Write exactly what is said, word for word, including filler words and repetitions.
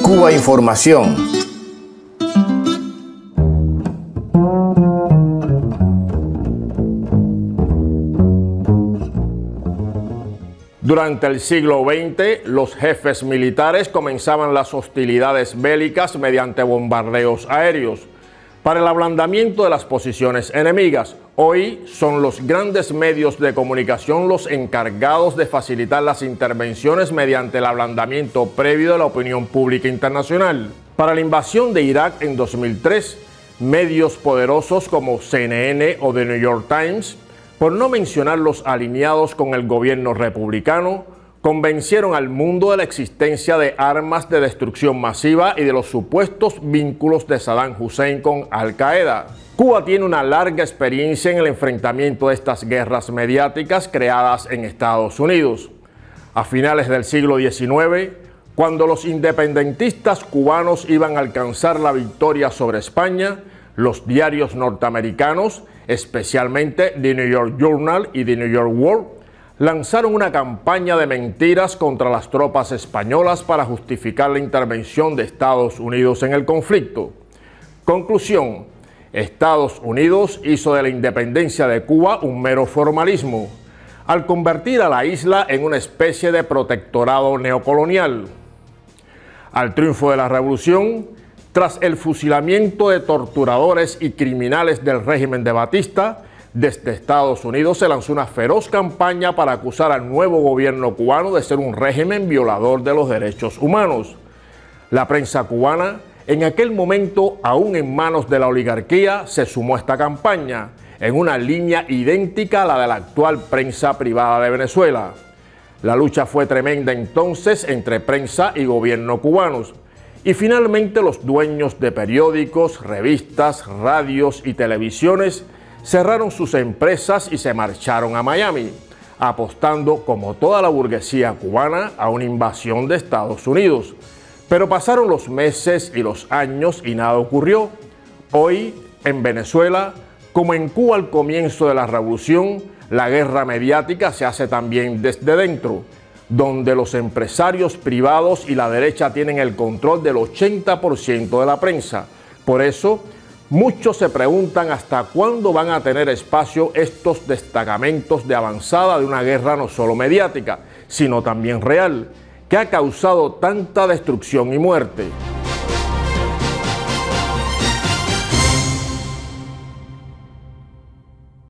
Cuba Información. Durante el siglo veinte, los jefes militares comenzaban las hostilidades bélicas mediante bombardeos aéreos para el ablandamiento de las posiciones enemigas. Hoy son los grandes medios de comunicación los encargados de facilitar las intervenciones mediante el ablandamiento previo de la opinión pública internacional. Para la invasión de Irak en dos mil tres, medios poderosos como C N N o The New York Times, por no mencionar los alineados con el gobierno republicano, convencieron al mundo de la existencia de armas de destrucción masiva y de los supuestos vínculos de Saddam Hussein con Al-Qaeda. Cuba tiene una larga experiencia en el enfrentamiento de estas guerras mediáticas creadas en Estados Unidos. A finales del siglo diecinueve, cuando los independentistas cubanos iban a alcanzar la victoria sobre España, los diarios norteamericanos, especialmente The New York Journal y The New York World, lanzaron una campaña de mentiras contra las tropas españolas para justificar la intervención de Estados Unidos en el conflicto. Conclusión: Estados Unidos hizo de la independencia de Cuba un mero formalismo, al convertir a la isla en una especie de protectorado neocolonial. Al triunfo de la revolución, tras el fusilamiento de torturadores y criminales del régimen de Batista, desde Estados Unidos se lanzó una feroz campaña para acusar al nuevo gobierno cubano de ser un régimen violador de los derechos humanos. La prensa cubana, en aquel momento aún en manos de la oligarquía, se sumó a esta campaña, en una línea idéntica a la de la actual prensa privada de Venezuela. La lucha fue tremenda entonces entre prensa y gobierno cubanos, y finalmente los dueños de periódicos, revistas, radios y televisiones cerraron sus empresas y se marcharon a Miami, apostando, como toda la burguesía cubana, a una invasión de Estados Unidos. Pero pasaron los meses y los años y nada ocurrió. Hoy, en Venezuela, como en Cuba al comienzo de la revolución, la guerra mediática se hace también desde dentro, donde los empresarios privados y la derecha tienen el control del ochenta por ciento de la prensa. Por eso, muchos se preguntan hasta cuándo van a tener espacio estos destacamentos de avanzada de una guerra no solo mediática, sino también real, que ha causado tanta destrucción y muerte.